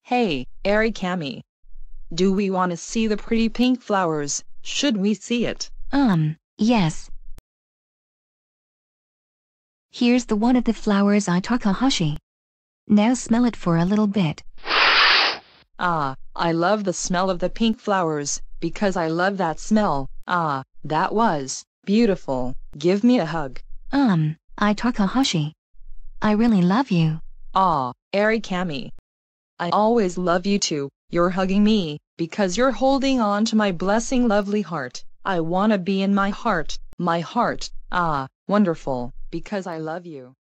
Hey, Ari Kamei. Do we want to see the pretty pink flowers? Should we see it? Yes. Here's the one of the flowers I Takahashi. Now smell it for a little bit. Ah, I love the smell of the pink flowers, because I love that smell. Ah, that was beautiful. Give me a hug. I Takahashi. I really love you. Ah, Ari Kamei. I always love you too. You're hugging me, because you're holding on to my blessing lovely heart. I wanna be in my heart, ah, wonderful, because I love you.